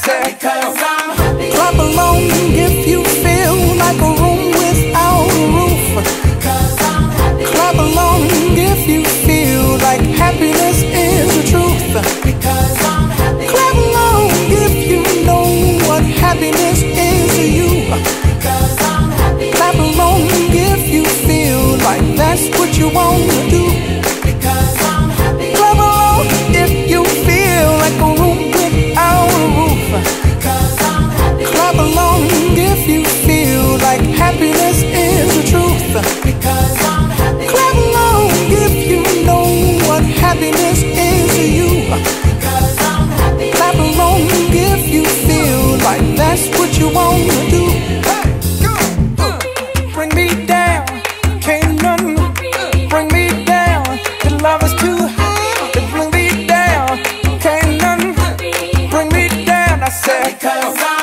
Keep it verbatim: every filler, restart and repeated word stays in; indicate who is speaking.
Speaker 1: said, because I'm happy. Clap along if you feel like a room without a roof. Because I'm happy. Clap along if you feel like happiness is the truth. Because I'm happy. Clap along if you know what happiness is to you. Because I'm happy. Clap along if you feel like that's what you want to do. Because I'm happy. Clap along if you feel like a room without a roof. Because I'm happy. Clap along if you feel like happiness is the truth. Because I'm happy. Clap along if you know what happiness is to you. Because I'm happy. Clap along if you feel like that's what you want to do. Hey, go, uh, bring me down, can't none bring me down. The love is too high to bring me down, can't none bring me down. I said, because I'm